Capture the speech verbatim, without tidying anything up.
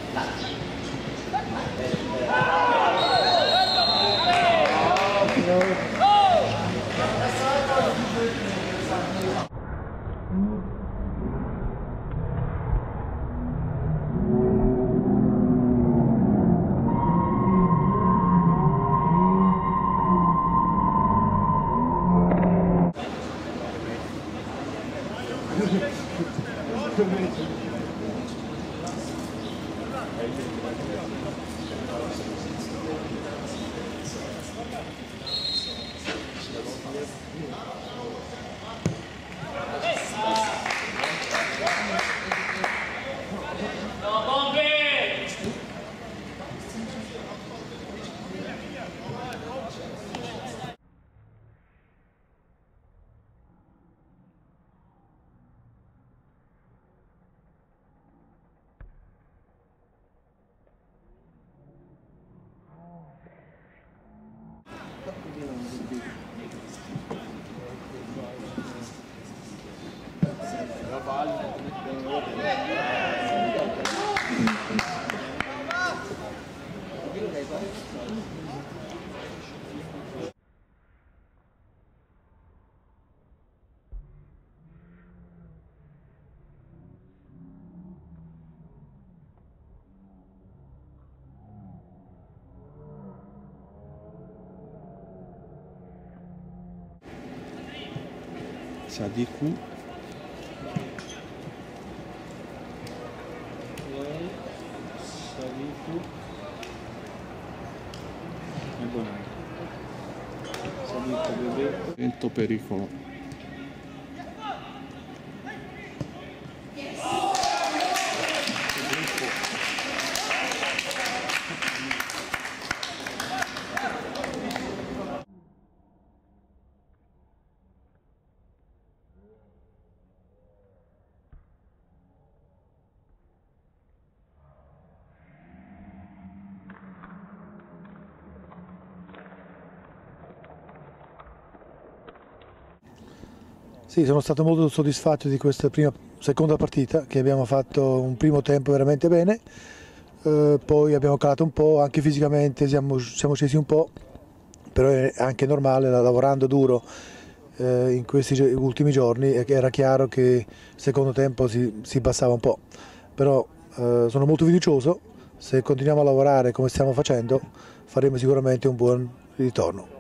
Sadiku. Sadiku. E Bonai. Sadiku, Bebeto. Vento pericolo. Sì, sono stato molto soddisfatto di questa prima, seconda partita, che abbiamo fatto un primo tempo veramente bene, eh, poi abbiamo calato un po', anche fisicamente siamo, siamo scesi un po', però è anche normale, lavorando duro eh, in questi ultimi giorni, era chiaro che il secondo tempo si, si passava un po', però eh, sono molto fiducioso, se continuiamo a lavorare come stiamo facendo faremo sicuramente un buon ritorno.